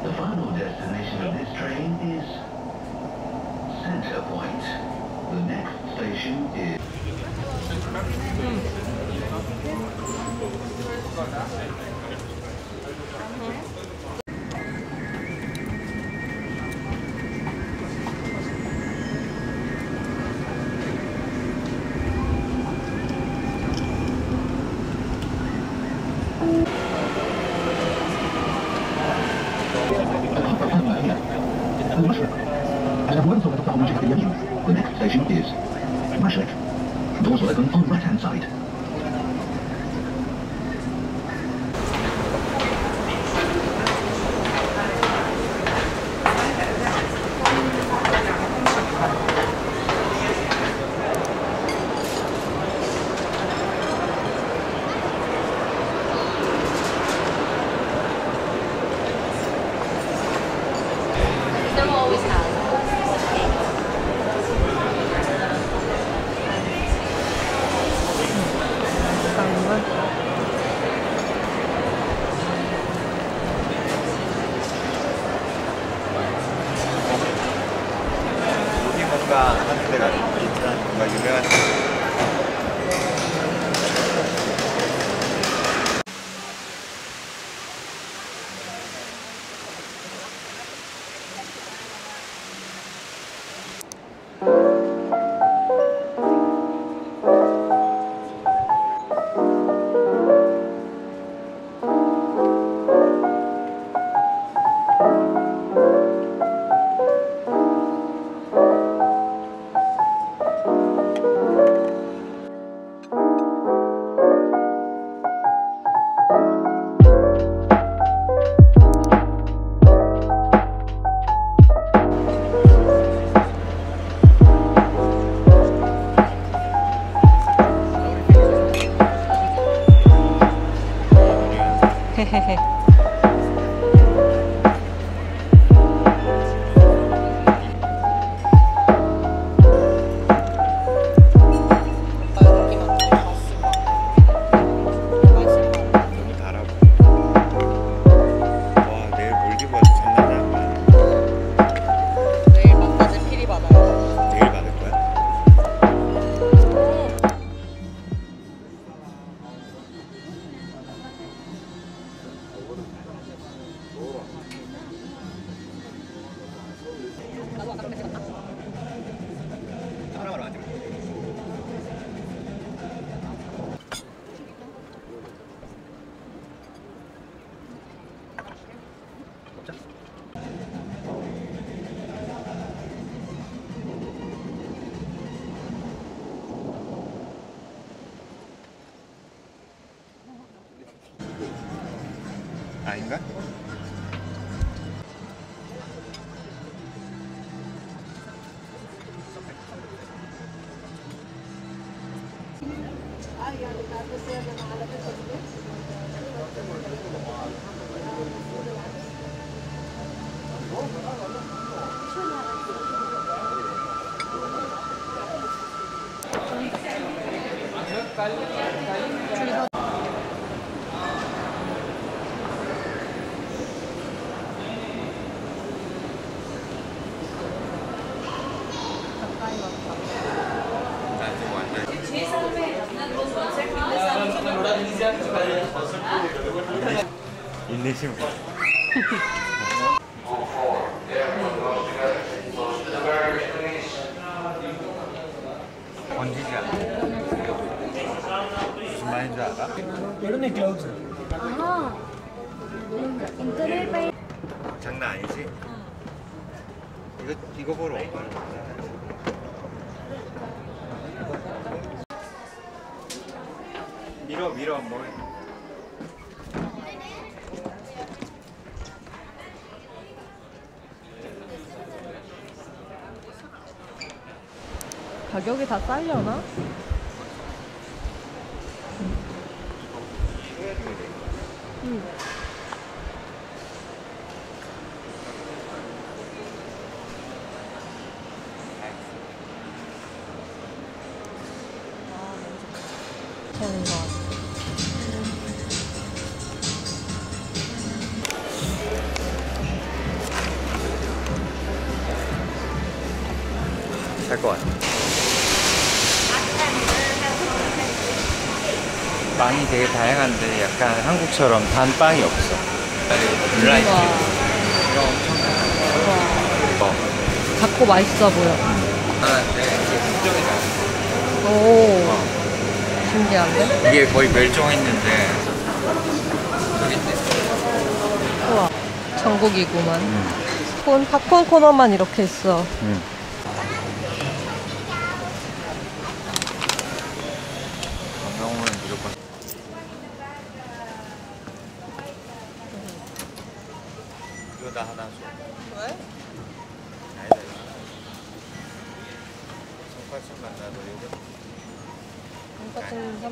The final destination of this train is Center Point. The next station is... The next station is Maastricht. Doors will open on right-hand side. 하는 데가 있잖아. 뭔가 유명한 아닌가? 인내심. 번지지 않아. 무슨 말인지 알아? 아, 인터넷 장난 아니지? 이거 보러 온 거야. 밀어 뭘. 가격이 다 싸려나? 응. 괜찮은 것 같아. 살 것 같아. 빵이 되게 다양한데 약간 한국처럼 단 빵이 없어. 블라이트 우와. 이런 엄청 우와. 작고 맛있어 보여. 하는데 이게 국적이다. 오. 신기한데? 이게 거의 멸종했는데 여기 있네. 우와. 전국이구만. 팝콘 코너만 이렇게 있어. 건강호는 무조건. 이거 나 하나 줘. 왜? 아니다 이거. 손가락 만나도 이거. 똑같은